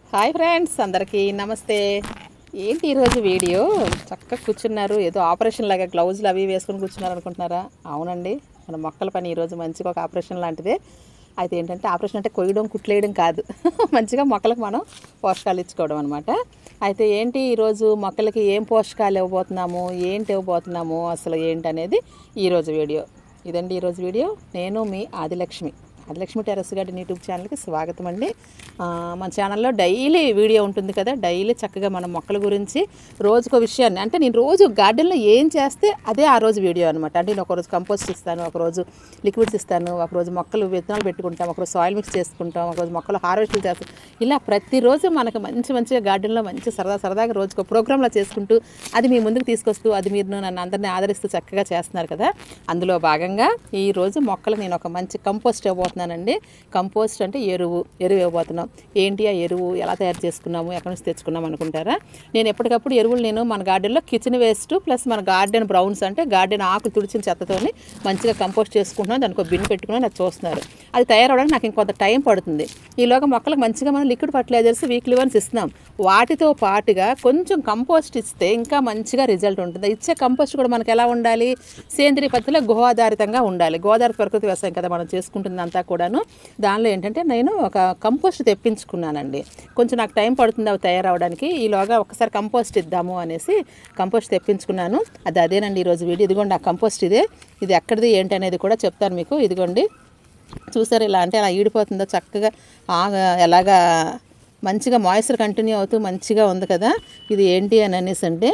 Hi friends, అందరికీ నమస్తే. ఏంటి ఈరోజు వీడియో? చక్కగా కూర్చున్నారు, ఏదో ఆపరేషన్ లాగా గ్లౌజులు అవి వేసుకొని కూర్చున్నారు అనుకుంటున్నారా? అవునండి, మన మొక్కల పని ఈరోజు మంచిగా ఒక ఆపరేషన్ లాంటిదే. అయితే ఏంటంటే ఆపరేషన్ అంటే కొయ్యడం కుట్లేయడం కాదు, మంచిగా మొక్కలకు మనం పోషకాలు ఇచ్చుకోవడం అనమాట. అయితే ఏంటి ఈరోజు మొక్కలకి ఏం పోషకాలు ఇవ్వబోతున్నాము, ఏంటి ఇవ్వబోతున్నాము, అసలు ఏంటనేది ఈరోజు వీడియో. ఇదండి ఈరోజు వీడియో. నేను మీ ఆదిలక్ష్మి టెర్రస్ గార్డెన్ యూట్యూబ్ ఛానల్కి స్వాగతం అండి. మన ఛానల్లో డైలీ వీడియో ఉంటుంది కదా, డైలీ చక్కగా మన మొక్కల గురించి రోజుకో విషయాన్ని, అంటే నేను రోజు గార్డెన్లో ఏం చేస్తే అదే ఆ రోజు వీడియో అనమాట. అంటే నేను ఒకరోజు కంపోస్ట్ ఇస్తాను, ఒకరోజు లిక్విడ్స్ ఇస్తాను, ఒకరోజు మొక్కలు విత్తనాలు పెట్టుకుంటాం, ఒకరోజు సాయిల్ మిక్స్ చేసుకుంటాం, ఒకరోజు మొక్కలు హార్వెస్ట్లు చేస్తాం. ఇలా ప్రతిరోజు మనకు మంచిగా గార్డెన్లో మంచి సరదాగా రోజుకో ప్రోగ్రాంలో చేసుకుంటూ అది మీ ముందుకు తీసుకొస్తూ అది మీరు నన్ను అందరినీ ఆదరిస్తూ చక్కగా చేస్తున్నారు కదా. అందులో భాగంగా ఈరోజు మొక్కలు నేను ఒక మంచి కంపోస్ట్ ఇవ్వబోతున్నానండి. కంపోస్ట్ అంటే ఎరువు ఇవ్వబోతున్నాం. ఏంటి ఆ ఎరువు ఎలా తయారు చేసుకున్నాము, ఎక్కడి నుంచి తెచ్చుకున్నాం అనుకుంటారా? నేను ఎప్పటికప్పుడు ఎరువులు నేను మన గార్డెన్లో కిచెన్ వేస్ట్ ప్లస్ మన గార్డెన్ బ్రౌన్స్, అంటే గార్డెన్ ఆకులు తుడిచిన చెత్తతోని మంచిగా కంపోస్ట్ చేసుకుంటున్నాను. దానికి ఒక బిన్ పెట్టుకుని నాకు చూస్తున్నారు. అది తయారవడానికి నాకు ఇంకొంత టైం పడుతుంది. ఈలోగా మొక్కలకు మంచిగా మనం లిక్విడ్ ఫర్టిలైజర్స్ వీక్లీ వన్స్ ఇస్తున్నాం. వాటితో పాటుగా కొంచెం కంపోస్ట్ ఇస్తే ఇంకా మంచిగా రిజల్ట్ ఉంటుంది. ఇచ్చే కంపోస్ట్ కూడా మనకు ఎలా ఉండాలి? సేంద్రియ పద్ధతిలో గోధారితంగా ఉండాలి. గోదావరి ప్రకృతి వ్యవసాయం కదా మనం చేసుకుంటుందంతా కూడాను. దానిలో ఏంటంటే నేను ఒక కంపోస్ట్ తెప్పించుకున్నానండి. కొంచెం నాకు టైం పడుతుంది అవి తయారవడానికి. ఈలోగా ఒకసారి కంపోస్ట్ ఇద్దాము అనేసి కంపోస్ట్ తెప్పించుకున్నాను. అదేనండి ఈరోజు వీడియో. ఇదిగోండి ఆ కంపోస్ట్ ఇది ఎక్కడిది ఏంటి అనేది కూడా చెప్తాను మీకు. ఇదిగోండి చూసారు, ఇలా అంటే అలా ఈడిపోతుందో చక్కగా ఎలాగా మంచిగా మాయిశ్చర్ కంటిన్యూ అవుతూ మంచిగా ఉంది కదా. ఇది ఏంటి అని అనేసి అంటే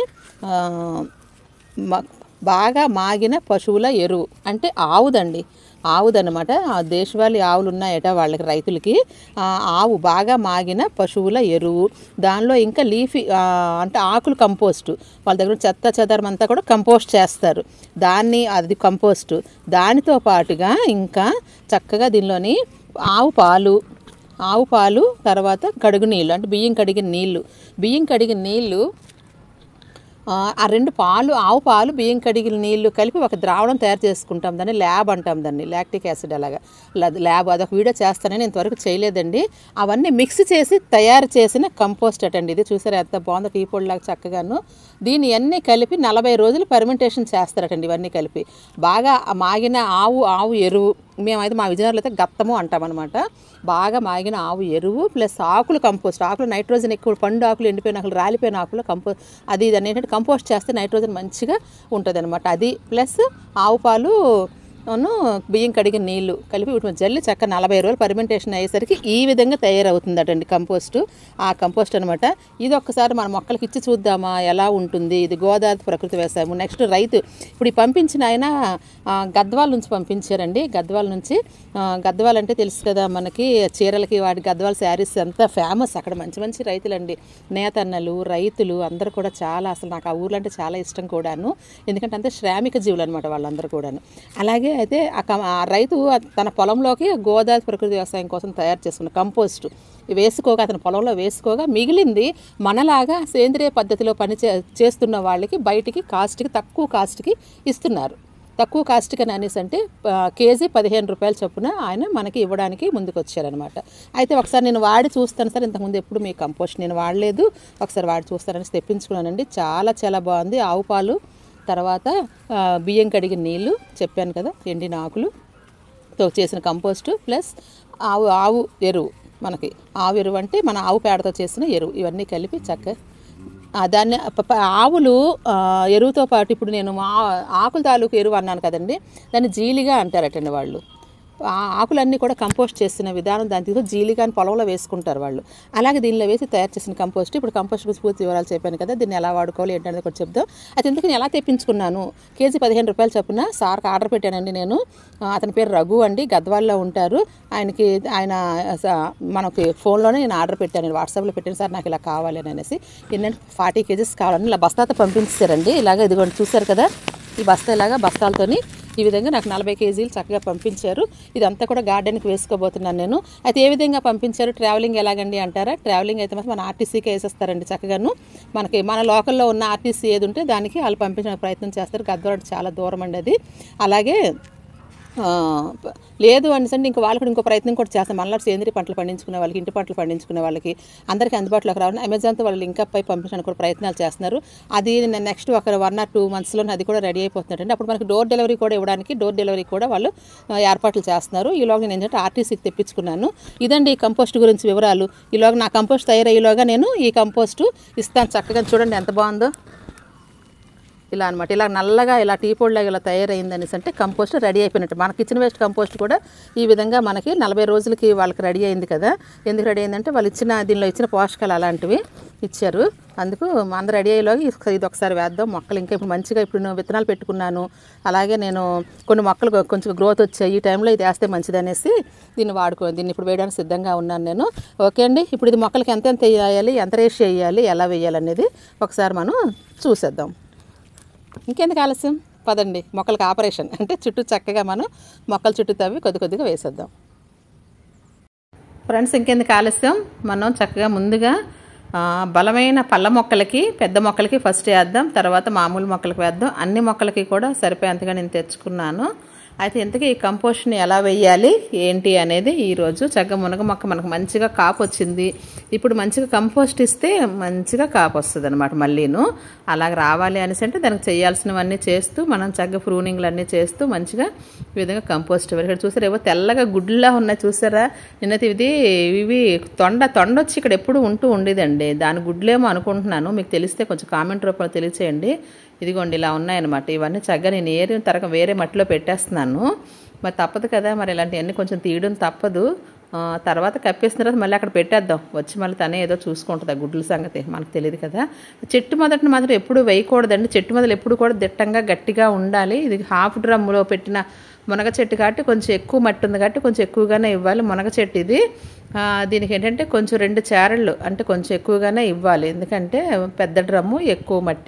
బాగా మాగిన పశువుల ఎరువు, అంటే ఆవుదన్నమాట. ఆ దేశవాళీ ఆవులు ఉన్నాయట వాళ్ళకి, రైతులకి. ఆవు బాగా మాగిన పశువుల ఎరువు, దానిలో ఇంకా లీఫీ అంటే ఆకులు కంపోస్టు, వాళ్ళ దగ్గర చెత్త చెదారం అంతా కూడా కంపోస్ట్ చేస్తారు. అది కంపోస్టు. దానితో పాటుగా ఇంకా చక్కగా దీనిలోని ఆవు పాలు తర్వాత కడుగు నీళ్ళు, అంటే బియ్యం కడిగిన నీళ్ళు ఆ రెండు ఆవు పాలు బియ్యం కడిగిన నీళ్లు కలిపి ఒక ద్రావణం తయారు చేసుకుంటాం. దాన్ని ల్యాబ్ అంటాం, దాన్ని లాక్టిక్ యాసిడ్. అలాగా ల్యాబ్, అదొక వీడియో చేస్తానని ఇంతవరకు చేయలేదండి. అవన్నీ మిక్స్ చేసి తయారు చేసిన కంపోస్ట్ అటండి. ఇది చూసారా ఎంత బాగుందో, టీ పొడిలాగా చక్కగాను. దీన్ని అన్నీ కలిపి 40 రోజులు ఫెర్మెంటేషన్ చేస్తారటండి. ఇవన్నీ కలిపి బాగా మాగిన ఆవు ఎరువు, మేమైతే మా విజయనగరంలో అయితే గత్తము అంటామన్నమాట. బాగా మాగిన ఆవు ఎరువు ప్లస్ ఆకులు కంపోస్ట్. ఆకులు నైట్రోజన్ ఎక్కువ, పండు ఆకులు, ఎండిపోయిన ఆకులు, రాలిపోయిన ఆకులు అది ఏంటంటే కంపోస్ట్ చేస్తే నైట్రోజన్ మంచిగా ఉంటుంది అనమాట. అది ప్లస్ ఆవు పాలు బియ్యం కడిగిన నీళ్లు కలిపి వీటి మీద జల్లి చక్క 40 రోజులు ఫెర్మెంటేషన్ అయ్యేసరికి ఈ విధంగా తయారవుతుందటండి కంపోస్టు. ఆ కంపోస్ట్ అనమాట. ఇది ఒక్కసారి మన మొక్కలకి ఇచ్చి చూద్దామా ఎలా ఉంటుంది. ఇది గోదావరి ప్రకృతి వ్యవసాయం. నెక్స్ట్ రైతు ఇప్పుడు ఈ పంపించిన ఆయన గద్వాల నుంచి పంపించారండి. గద్వాల్ అంటే తెలుసు కదా మనకి, చీరలకి వాటి గద్వాల శారీస్ అంతా ఫేమస్. అక్కడ మంచి రైతులండి, నేతన్నలు, రైతులు అందరూ కూడా చాలా, అసలు నాకు ఆ ఊర్లో అంటే చాలా ఇష్టం కూడాను. ఎందుకంటే అంతే శ్రామిక జీవులు అనమాట వాళ్ళందరూ కూడాను. అలాగే అయితే ఆ రైతు తన పొలంలోకి గోదావరి ప్రకృతి వ్యవసాయం కోసం తయారు చేసుకున్న కంపోస్టు అతని పొలంలో వేసుకోగా మిగిలింది మనలాగా సేంద్రియ పద్ధతిలో చేస్తున్న వాళ్ళకి బయటికి తక్కువ కాస్ట్కి ఇస్తున్నారు. తక్కువ కాస్ట్కి అని అనేసి అంటే కేజీ 15 రూపాయల చొప్పున ఆయన మనకి ఇవ్వడానికి ముందుకు వచ్చారనమాట. అయితే ఒకసారి నేను వాడి చూస్తాను సార్, ఇంతకుముందు ఎప్పుడు మీ కంపోస్ట్ నేను వాడలేదు, ఒకసారి వాడి చూస్తానని తెప్పించుకున్నానండి. చాలా బాగుంది. ఆవు పాలు, తర్వాత బియ్యం కడిగిన నీళ్ళు చెప్పాను కదా, ఎండిన ఆకులుతో చేసిన కంపోస్టు ప్లస్ ఆవు ఎరువు. మనకి ఆవు ఎరువు అంటే మన ఆవు పేడతో చేసిన ఎరువు. ఇవన్నీ కలిపి దాన్ని ఆవులు ఎరువుతో పాటు ఇప్పుడు నేను ఆకుల తాలూకు ఎరువు అన్నాను కదండి, దాన్ని జీలిగా అంటారటండి వాళ్ళు. ఆకులన్నీ కూడా కంపోస్ట్ చేసిన విధానం, దాని తీసుకొని జీలిగాని పొలంలో వేసుకుంటారు వాళ్ళు. అలాగే దీనిలో వేసి తయారు చేసిన కంపోస్ట్. ఇప్పుడు కంపోస్ట్ గురించి పూర్తి వివరాలు చెప్పాను కదా, దీన్ని ఎలా వాడుకోవాలి ఏంటనేది కూడా చెప్దాం. అయితే ఎందుకు నేను ఎలా తెప్పించుకున్నాను, కేజీ 15 రూపాయలు చొప్పున సార్కి ఆర్డర్ పెట్టానండి నేను. అతని పేరు రఘు అండి, గద్వాల్లో ఉంటారు. ఆయన మనకి ఫోన్లోనే నేను ఆర్డర్ పెట్టాను, వాట్సాప్లో పెట్టాను, సార్ నాకు ఇలా కావాలి అని అనేసి. ఏంటంటే 40 కేజీస్ కావాలని ఇలా బస్తాతో పంపించారండి. ఇలాగ ఇదిగోండి చూసారు కదా, ఈ బస్తాలతోని ఈ విధంగా నాకు 40 కేజీలు చక్కగా పంపించారు. ఇదంతా కూడా గార్డెన్కి వేసుకోబోతున్నాను నేను. అయితే ఏ విధంగా పంపించారు, ట్రావెలింగ్ ఎలాగండి అంటారా? ట్రావెలింగ్ అయితే మన ఆర్టీసీకి వేసేస్తారండి చక్కగాను. మన లోకల్లో ఉన్న ఆర్టీసీ ఏది ఉంటే దానికి వాళ్ళు పంపించడానికి ప్రయత్నం చేస్తారు. గద్వాల చాలా దూరం అండి అది. అలాగే లేదు అనేసంటే ఇంకా వాళ్ళు కూడా ఇంకో ప్రయత్నం కూడా చేస్తాం. మనలో సేంద్రీయ పంటలు పండించుకునే వాళ్ళకి, ఇంటి పంటలు పండించుకునే వాళ్ళకి అందరికీ అందుబాటులోకి రావాలని అమెజాన్తో వాళ్ళు లింక్ అప్ అయి పంపించడానికి కూడా ప్రయత్నాలు చేస్తున్నారు. అది నెక్స్ట్ ఒక 1 or 2 monthsలో అది కూడా రెడీ అయిపోతుందండి. అప్పుడు మనకి డోర్ డెలివరీ కూడా ఇవ్వడానికి కూడా వాళ్ళు ఏర్పాట్లు చేస్తున్నారు. ఈలోగా నేను ఏంటంటే ఆర్టీసీకి తెప్పించుకున్నాను. ఇదండి ఈ కంపోస్ట్ గురించి వివరాలు. ఈలోగా నా కంపోస్ట్ తయారయ్యేలోగా నేను ఈ కంపోస్ట్ ఇస్తాను. చక్కగా చూడండి ఎంత బాగుందో. ఇలా అనమాట, ఇలా నల్లగా ఇలా టీ పొడిలాగా ఇలా తయారైందనేసి అంటే కంపోస్ట్ రెడీ అయిపోయినట్టు. మన కిచెన్ వేస్ట్ కంపోస్ట్ కూడా ఈ విధంగా మనకి 40 రోజులకి వాళ్ళకి రెడీ అయింది కదా. ఎందుకు రెడీ అయిందంటే వాళ్ళు దీనిలో ఇచ్చిన పోషకాలు అలాంటివి ఇచ్చారు. అందుకు అందరూ రెడీ అయ్యేలోగా ఇది ఒకసారి వేద్దాం మొక్కలు. ఇంకా ఇప్పుడు మంచిగా ఇప్పుడు విత్తనాలు పెట్టుకున్నాను. అలాగే నేను కొన్ని మొక్కలు కొంచెం గ్రోత్ వచ్చాయి. ఈ టైంలో ఇది వేస్తే మంచిది అనేసి దీన్ని ఇప్పుడు వేయడానికి సిద్ధంగా ఉన్నాను నేను. ఓకే అండి, ఇప్పుడు ఇది మొక్కలకి ఎంత వేయాలి, ఎంత రేషి వేయాలి, ఎలా వేయాలనేది ఒకసారి మనం చూసేద్దాం. ఇంకెందుకు ఆలస్యం, పదండి మొక్కలకి ఆపరేషన్. అంటే చుట్టూ చక్కగా మనం మొక్కల చుట్టూ తవ్వి కొద్దిగా వేసేద్దాం. ఫ్రెండ్స్, ఇంకెందుకు ఆలస్యం, మనం చక్కగా ముందుగా బలమైన పళ్ళ మొక్కలకి, పెద్ద మొక్కలకి ఫస్ట్ వేద్దాం. తర్వాత మామూలు మొక్కలకి వేద్దాం. అన్ని మొక్కలకి కూడా సరిపోయేంతగా నేను తెచ్చుకున్నాను. అయితే ఇంతకీ ఈ కంపోస్ట్ని ఎలా వేయాలి ఏంటి అనేది ఈరోజు. చక్కగా మునగ మొక్క మనకు మంచిగా కాపు వచ్చింది. ఇప్పుడు మంచిగా కంపోస్ట్ ఇస్తే మంచిగా కాపు వస్తుంది అనమాట. మళ్ళీను అలాగ రావాలి అనేసి అంటే దానికి చేయాల్సినవన్నీ చేస్తూ మనం చక్కగా ప్రూనింగ్లు అన్నీ చేస్తూ మంచిగా ఈ విధంగా కంపోస్ట్ ఇక్కడ చూసారా, ఏవో తెల్లగా గుడ్లా ఉన్నాయి చూసారా. నిన్నైతే ఇవి తొండ వచ్చి ఇక్కడ ఎప్పుడు ఉండేదండి. దాని గుడ్లేమో అనుకుంటున్నాను. మీకు తెలిస్తే కొంచెం కామెంట్ రూపంలో తెలియచేయండి. ఇదిగోండి ఇలా ఉన్నాయన్నమాట. ఇవన్నీ చక్కగా నేను వేరే మట్టిలో పెట్టేస్తున్నాను. మరి తప్పదు కదా, మరి ఇలాంటివన్నీ కొంచెం తీయడం తప్పదు. తర్వాత కప్పేసిన తర్వాత మళ్ళీ అక్కడ పెట్టేద్దాం. వచ్చి మళ్ళీ తనే ఏదో చూసుకుంటుంది. ఆ గుడ్ల సంగతి మనకు తెలియదు కదా. చెట్టు మొదటిని మాత్రం ఎప్పుడు వేయకూడదండి. చెట్టు మొదలు ఎప్పుడు కూడా దిట్టంగా గట్టిగా ఉండాలి. ఇది హాఫ్ డ్రమ్లో పెట్టిన మునగ చెట్టు కాబట్టి కొంచెం ఎక్కువ మట్టి ఉంది కాబట్టి కొంచెం ఎక్కువగానే ఇవ్వాలి. మునగ చెట్టు ఇది. దీనికి ఏంటంటే కొంచెం 2 చారళ్ళు అంటే కొంచెం ఎక్కువగానే ఇవ్వాలి. ఎందుకంటే పెద్ద డ్రమ్ము, ఎక్కువ మట్టి,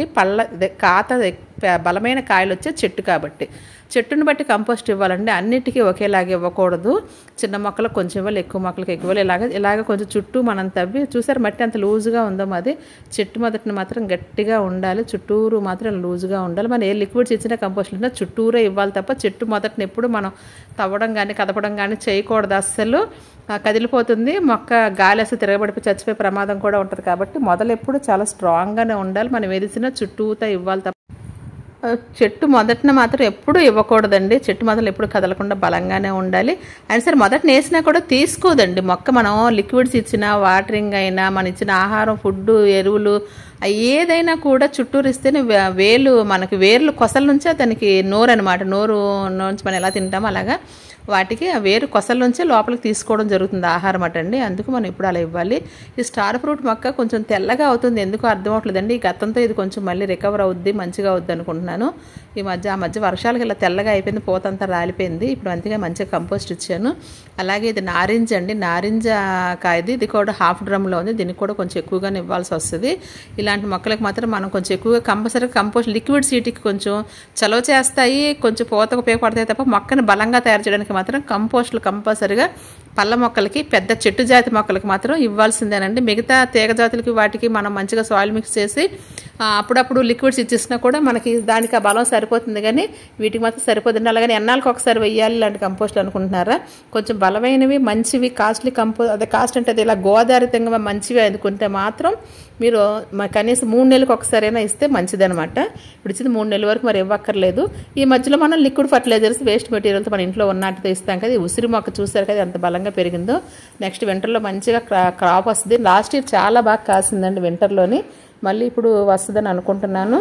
బలమైన కాయలు వచ్చే చెట్టు కాబట్టి చెట్టును బట్టి కంపోస్ట్ ఇవ్వాలండి. అన్నిటికీ ఒకేలాగా ఇవ్వకూడదు. చిన్న మొక్కలకు కొంచెం ఇవ్వాలి, ఎక్కువ మొక్కలకు ఎక్కువ ఇవ్వాలి. ఇలాగ కొంచెం చుట్టూ మనం తవ్వి చూసారు మట్టి అంత లూజుగా ఉందో. మాది చెట్టు మొదటిని మాత్రం గట్టిగా ఉండాలి, చుట్టూరు మాత్రం లూజుగా ఉండాలి. మనం ఏ లిక్విడ్స్ ఇచ్చినా కంపోస్ట్ ఇచ్చినా చుట్టూరే ఇవ్వాలి తప్ప చెట్టు మొదటిని ఎప్పుడు మనం తవ్వడం కానీ కదపడం కానీ చేయకూడదు. అస్సలు కదిలిపోతుంది మొక్క. గాలి వస్తే తిరగబడిపోయి చచ్చిపోయే ప్రమాదం కూడా ఉంటుంది. కాబట్టి మొదలు ఎప్పుడు చాలా స్ట్రాంగ్గానే ఉండాలి. మనం ఏదిచ్చినా చుట్టూతా ఇవ్వాలి తప్ప చెట్టు మొదటిన మాత్రం ఎప్పుడు ఇవ్వకూడదండి. చెట్టు మొదలు ఎప్పుడు కదలకుండా బలంగానే ఉండాలి. అయినా సరే మొదటిని వేసినా కూడా తీసుకోదండి మొక్క. మనం లిక్విడ్స్ ఇచ్చినా, వాటరింగ్ అయినా, మన ఇచ్చిన ఆహారం, ఫుడ్, ఎరువులు ఏదైనా కూడా చుట్టూరు ఇస్తేనే మనకి వేర్లు కొసల నుంచే దానికి నోరు అనమాట. నోరు నుంచి మనం ఎలా తింటామో అలాగా వాటికి ఆ వేరు కొసల నుంచే లోపలికి తీసుకోవడం జరుగుతుంది ఆహారం అటండి. అందుకు మనం ఇప్పుడు అలా ఇవ్వాలి. ఈ స్టార్ ఫ్రూట్ మొక్క కొంచెం తెల్లగా అవుతుంది. ఎందుకు అర్థం అవట్లేదండి. ఈ గతంతో ఇది కొంచెం మళ్ళీ రికవర్ అవుద్ది, మంచిగా అవుద్ది అనుకుంటున్నాను. ఆ మధ్య వర్షాలకి ఇలా తెల్లగా అయిపోయింది, పోతంతా రాలిపోయింది. ఇప్పుడు అంతగా మంచిగా కంపోస్ట్ ఇచ్చాను. అలాగే ఇది నారింజ అండి, నారింజ కాయది. ఇది కూడా హాఫ్ డ్రమ్లో ఉంది. దీనికి కూడా కొంచెం ఎక్కువగానే ఇవ్వాల్సి వస్తుంది. ఇలాంటి మొక్కలకు మాత్రం మనం కొంచెం ఎక్కువగా కంపల్సరీగా కంపోస్ట్ లిక్విడ్స్ వీటికి కొంచెం చలవ చేస్తాయి, కొంచెం పోతకు ఉపయోగపడతాయి తప్ప మొక్కను బలంగా తయారు చేయడానికి మాత్రం కంపోస్టులు కంపల్సరీగా పళ్ళ మొక్కలకి, పెద్ద చెట్టు జాతి మొక్కలకి మాత్రం ఇవ్వాల్సిందేనండి. మిగతా తీగ జాతులకి వాటికి మనం మంచిగా సాయిల్ మిక్స్ చేసి అప్పుడప్పుడు లిక్విడ్స్ ఇచ్చేసినా కూడా మనకి దానికి ఆ బలం సరిపోతుంది. కానీ వీటికి మాత్రం సరిపోతుంది. అలాగని ఎన్నాళ్ళకి ఒకసారి వెయ్యాలి ఇలాంటి కంపోస్ట్లు అనుకుంటున్నారా? కొంచెం బలమైనవి, మంచివి, కాస్ట్లీ కాస్ట్ అంటే అది ఇలా గోదారితంగా మంచివి అనుకుంటే మాత్రం మీరు కనీసం 3 నెలలకు ఒకసారైనా ఇస్తే మంచిదనమాట. ఇప్పుడు ఇచ్చింది 3 నెలల వరకు మరి ఇవ్వక్కర్లేదు. ఈ మధ్యలో మనం లిక్విడ్ ఫర్టిలైజర్స్, వేస్ట్ మెటీరియల్తో మన ఇంట్లో ఉన్నట్టుతో ఇస్తాం కదా. ఉసిరి మొక్క చూసారు కదా ఎంత బలంగా పెరిగిందో. నెక్స్ట్ వింటర్లో మంచిగా క్రాప్ వస్తుంది. లాస్ట్ ఇయర్ చాలా బాగా కాసిందండి వింటర్లోని. మళ్ళీ ఇప్పుడు వస్తుందని అనుకుంటున్నాను.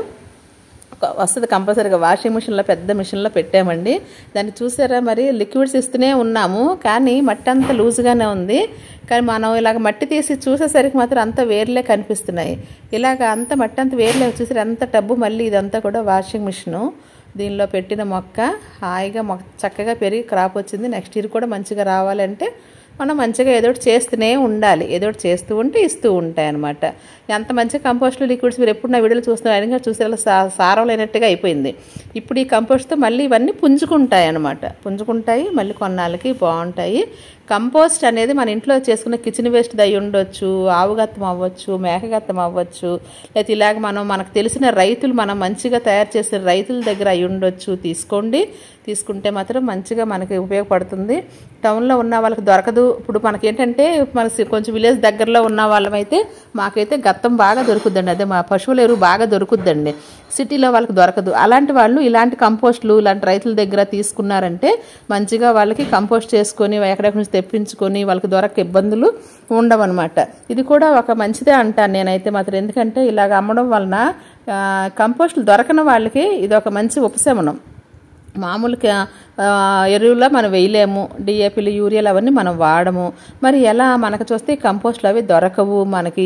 వస్తుంది కంపల్సరీగా. వాషింగ్ మిషన్లో, పెద్ద మిషన్లో పెట్టామండి. దాన్ని చూసారా, మరి లిక్విడ్స్ ఇస్తూనే ఉన్నాము కానీ మట్టి అంతా లూజ్గానే ఉంది. కానీ మనం ఇలాగ మట్టి తీసి చూసేసరికి మాత్రం అంత వేర్లే కనిపిస్తున్నాయి. ఇలాగ అంత మట్టి అంత వేర్లే చూసారు ఎంత టబ్బు. మళ్ళీ ఇదంతా కూడా వాషింగ్ మిషను. దీనిలో పెట్టిన మొక్క హాయిగా చక్కగా పెరిగి క్రాప్ వచ్చింది. నెక్స్ట్ ఇయర్ కూడా మంచిగా రావాలంటే మనం మంచిగా ఏదో ఒకటి చేస్తూనే ఉండాలి. ఏదో ఒకటి చేస్తూ ఉంటే ఇస్తూ ఉంటాయి అనమాట. ఎంత మంచిగా కంపోస్ట్లు, లిక్విడ్స్ మీరు ఎప్పుడు నా వీడియోలు చూస్తున్నారు చూసేలా సారం లేనట్టుగా అయిపోయింది. ఇప్పుడు ఈ కంపోస్ట్తో మళ్ళీ ఇవన్నీ పుంజుకుంటాయి అనమాట. పుంజుకుంటాయి, మళ్ళీ కొన్నాళ్ళకి బాగుంటాయి. కంపోస్ట్ అనేది మన ఇంట్లో చేసుకున్న కిచెన్ వేస్ట్ అయి ఉండొచ్చు, ఆవుగత్తం అవ్వచ్చు, మేకగత్తం అవ్వచ్చు, లేకపోతే ఇలాగ మనకు తెలిసిన రైతులు, మనం మంచిగా తయారు చేసిన రైతుల దగ్గర అయి ఉండొచ్చు. తీసుకుంటే మాత్రం మంచిగా మనకి ఉపయోగపడుతుంది. టౌన్లో ఉన్న వాళ్ళకి దొరకదు. ఇప్పుడు మనకేంటంటే మన కొంచెం విలేజ్ దగ్గరలో ఉన్న వాళ్ళమైతే మాకైతే గత్తం బాగా దొరుకుద్దండి, అదే మా పశువుల ఎరువు బాగా దొరుకుద్దండి. సిటీలో వాళ్ళకి దొరకదు. అలాంటి వాళ్ళు ఇలాంటి కంపోస్టులు ఇలాంటి రైతుల దగ్గర తీసుకున్నారంటే మంచిగా వాళ్ళకి కంపోస్ట్ చేసుకొని ఎక్కడెక్కడి నుంచి తెప్పించుకొని వాళ్ళకి దొరక ఇబ్బందులు ఉండవన్నమాట. ఇది కూడా ఒక మంచిదే అంటాను నేనైతే మాత్రం. ఎందుకంటే ఇలాగ అమ్మడం వలన కంపోస్టులు దొరకని వాళ్ళకి ఇది ఒక మంచి ఉపశమనం. మామూలుగా ఎరువులో మనం వేయలేము, డిఏపీలు యూరియాలు అవన్నీ మనం వాడము. మరి ఎలా మనకు చూస్తే కంపోస్టులు అవి దొరకవు మనకి,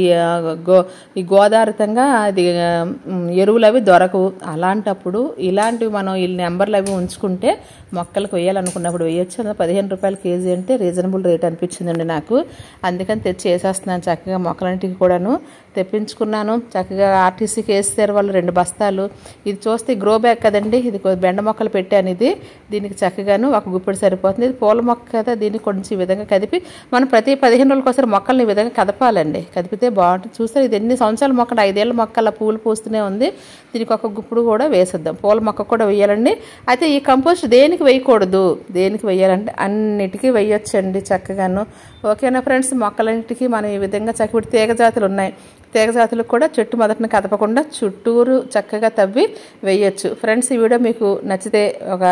ఈ గోదావరితంగా అది ఎరువులు అవి దొరకవు. అలాంటప్పుడు ఇలాంటివి మనం ఈ నెంబర్లు అవి ఉంచుకుంటే మొక్కలకు వేయాలనుకున్నప్పుడు వేయచ్చు. 15 రూపాయల కేజీ అంటే రీజనబుల్ రేట్ అనిపించిందండి నాకు. అందుకని తెచ్చి వేసేస్తున్నాను చక్కగా. మొక్కలన్నింటికి కూడాను తెప్పించుకున్నాను. చక్కగా ఆర్టీసీకి వేస్తారు వాళ్ళు 2 బస్తాలు. ఇది చూస్తే గ్రో బ్యాగ్ కదండి, ఇది బెండ మొక్కలు పెట్టాను. ఇది దీనికి చక్కగాను ఒక గుప్పెడు సరిపోతుంది. ఇది పూల మొక్క కదా, దీన్ని కొంచెం ఈ విధంగా కదిపి మనం ప్రతి 15 రోజులకోసారి మొక్కల్ని ఈ విధంగా కదపాలండి. కదిపితే బాగుంటుంది. చూస్తే ఇది ఎన్ని సంవత్సరాల మొక్క, 5 ఏళ్ళ మొక్క అలా పూలు పూస్తూనే ఉంది. దీనికి ఒక గుప్పుడు కూడా వేసేద్దాం. పూల మొక్క కూడా వేయాలండి. అయితే ఈ కంపోస్ట్ దేనికి వేయకూడదు, దేనికి వేయాలంటే అన్నిటికీ వేయొచ్చండి చక్కగాను. ఓకేనా ఫ్రెండ్స్, మొక్కలన్నిటికీ మనం ఈ విధంగా చక్కటి తీగ జాతులు ఉన్నాయి. తీగ జాతులకు కూడా చెట్టు మొదటిని కదపకుండా చుట్టూరు చక్కగా తవ్వి వేయొచ్చు. ఫ్రెండ్స్, ఈ వీడియో మీకు నచ్చితే ఒక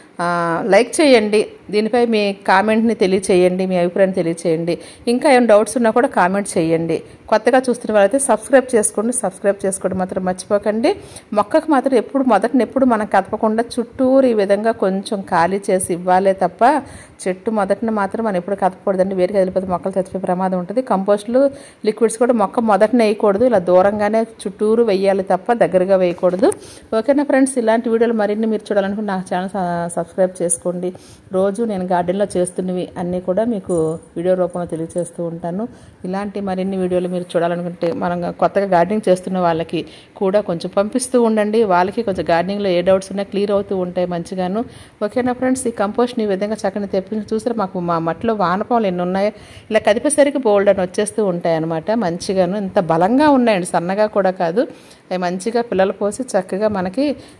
లైక్ చేయండి. దీనిపై మీ కామెంట్ని తెలియచేయండి, మీ అభిప్రాయాన్ని తెలియచేయండి. ఇంకా ఏమైనా డౌట్స్ ఉన్నా కూడా కామెంట్ చేయండి. కొత్తగా చూస్తున్న వాళ్ళైతే సబ్స్క్రైబ్ చేసుకోండి మాత్రం మర్చిపోకండి. మొక్కకు మాత్రం ఎప్పుడు మనం కదపకుండా చుట్టూరు ఈ విధంగా కొంచెం ఖాళీ చేసి ఇవ్వాలే తప్ప చెట్టు మొదటిని మాత్రం మనం ఎప్పుడు కదపకూడదండి. వేరుగా వెళ్ళిపోతే మొక్కలు చచ్చిపోయే ప్రమాదం ఉంటుంది. కంపోస్టులు లిక్విడ్స్ కూడా మొక్క మొదటిని వేయకూడదు, ఇలా దూరంగానే చుట్టూరు వేయాలి తప్ప దగ్గరగా వేయకూడదు. ఓకేనా ఫ్రెండ్స్, ఇలాంటి వీడియోలు మరిన్ని మీరు చూడాలనుకుంటే నా ఛానల్ సబ్స్క్రైబ్ చేసుకోండి. రోజు నేను గార్డెన్లో చేస్తున్నవి అన్నీ కూడా మీకు వీడియో రూపంలో తెలియజేస్తూ ఉంటాను. ఇలాంటి మరిన్ని వీడియోలు మీరు చూడాలనుకుంటే మనం కొత్తగా గార్డెనింగ్ చేస్తున్న వాళ్ళకి కూడా కొంచెం పంపిస్తూ ఉండండి. వాళ్ళకి కొంచెం గార్డెనింగ్లో ఏ డౌట్స్ ఉన్నా క్లియర్ అవుతూ ఉంటాయి మంచిగాను. ఓకేనా ఫ్రెండ్స్, ఈ కంపోస్ట్ని ఈ విధంగా చక్కని తెప్పించి చూసారు. మాకు మా మట్టిలో వానపాములు ఎన్ని ఉన్నాయో ఇలా కదిపేసరికి బోల్డ్ అని వచ్చేస్తూ ఉంటాయి అనమాట. మంచిగాను ఇంత బలంగా ఉన్నాయండి, సన్నగా కూడా కాదు. అవి మంచిగా పిల్లలు పోసి చక్కగా మనకి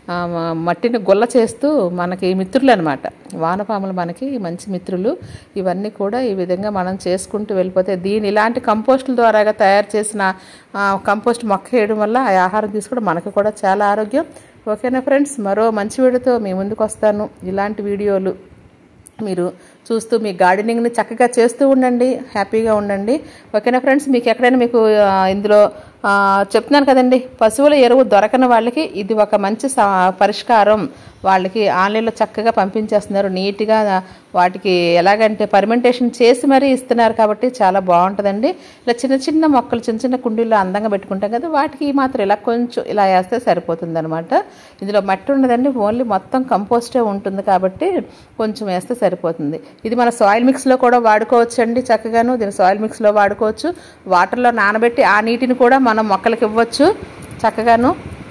మట్టిని గుల్ల చేస్తూ మనకి మిత్రులు అనమాట. వానపాములు మనకి మంచి మిత్రులు. ఇవన్నీ కూడా ఈ విధంగా మనం చేసుకుంటూ వెళ్ళిపోతే ఇలాంటి కంపోస్టుల ద్వారాగా తయారు చేసిన కంపోస్ట్ మొక్క వేయడం వల్ల ఆ ఆహారం తీసుకోవడం మనకు కూడా చాలా ఆరోగ్యం. ఓకేనా ఫ్రెండ్స్, మరో మంచి వీడియోతో మీ ముందుకు వస్తాను. ఇలాంటి వీడియోలు మీరు చూస్తూ మీ గార్డెనింగ్ని చక్కగా చేస్తూ ఉండండి, హ్యాపీగా ఉండండి. ఓకేనా ఫ్రెండ్స్, మీకు ఎక్కడైనా మీకు ఇందులో చెప్తున్నాను కదండి, పశువుల ఎరువు దొరకని వాళ్ళకి ఇది ఒక మంచి పరిష్కారం. వాళ్ళకి ఆన్లైన్లో చక్కగా పంపించేస్తున్నారు నీట్గా. వాటికి ఎలాగంటే పర్మెంటేషన్ చేసి మరీ ఇస్తున్నారు కాబట్టి చాలా బాగుంటుందండి. ఇలా చిన్న చిన్న మొక్కలు చిన్న కుండీల్లో అందంగా పెట్టుకుంటాం కదా, వాటికి మాత్రం ఇలా కొంచెం ఇలా వేస్తే సరిపోతుంది అనమాట. ఇందులో మట్టి ఉండదండి, ఓన్లీ మొత్తం కంపోస్టే ఉంటుంది కాబట్టి కొంచెం వేస్తే సరిపోతుంది. ఇది మన సాయిల్ మిక్స్లో కూడా వాడుకోవచ్చు అండి చక్కగాను. దీన్ని సాయిల్ మిక్స్లో వాడుకోవచ్చు. వాటర్లో నానబెట్టి ఆ నీటిని కూడా మనం మొక్కలకి ఇవ్వచ్చు చక్కగాను.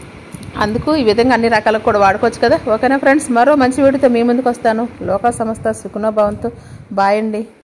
అందుకు ఈ విధంగా అన్ని రకాలకు కూడా వాడుకోవచ్చు కదా. ఓకేనా ఫ్రెండ్స్, మరో మంచి వీడియోతో మీ ముందుకు వస్తాను. లోకా సమస్త సుఖనో భవంతు. బాయ్ అండి.